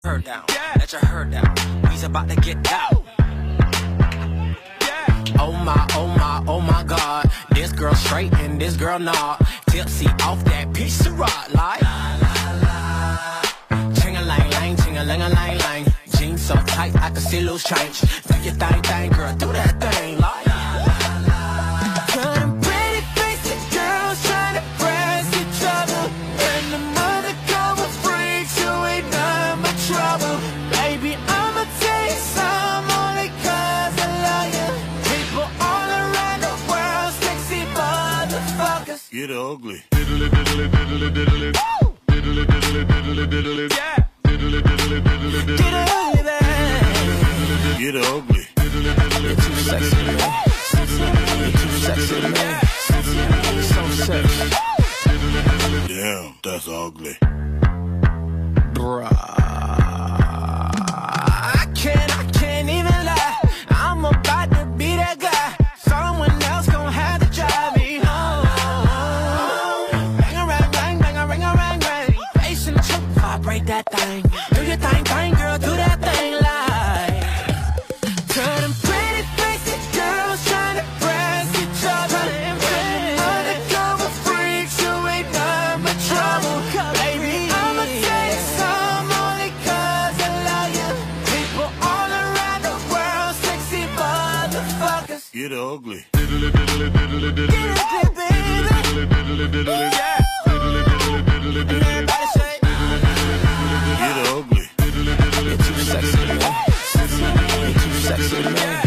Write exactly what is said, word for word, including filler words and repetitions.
Her down, let your hair down. We's about to get down. Oh my, oh my, oh my God. This girl straight and this girl not. Tipsy off that piece of rock, like ching-a-lang-lang, ching-a-lang-a-lang-lang. Jeans so tight I can see loose change. Do your thing, thing, girl, do that thing, like them pretty faces, girls trying to press each other, and the undercover freaks who ain't none but trouble. Baby, I'ma tell you some only cause I love you. People all around the world, sexy motherfuckers. Get ugly. Diddly diddly diddly diddly. Diddly diddly diddly diddly. Yeah. Diddly diddly diddly diddly. Get ugly, baby. Get ugly. You're too sexy, man. You're too sexy, man. So sexy. Damn, that's ugly. Bruh. I can't, I can't even lie. I'm about to be that guy. Someone else gon' have to drive me home. Bang a rang, rang, bang a ring a rang, rang. Bass in the truck, vibrate that thing. Do your thing, thing, girl, do that thing like. Turn them pretty faces, girls trying to press each other. Undercover freaks who ain't none but trouble. Baby, I'ma tell you some only cause I love you. People all around the world, sexy motherfuckers. Get ugly. Diddly diddly diddly diddly. Diddly diddly diddly. Yeah. Diddly diddly diddly diddly. Everybody say. Get ugly. You're too sexy, man. You're too sexy, man.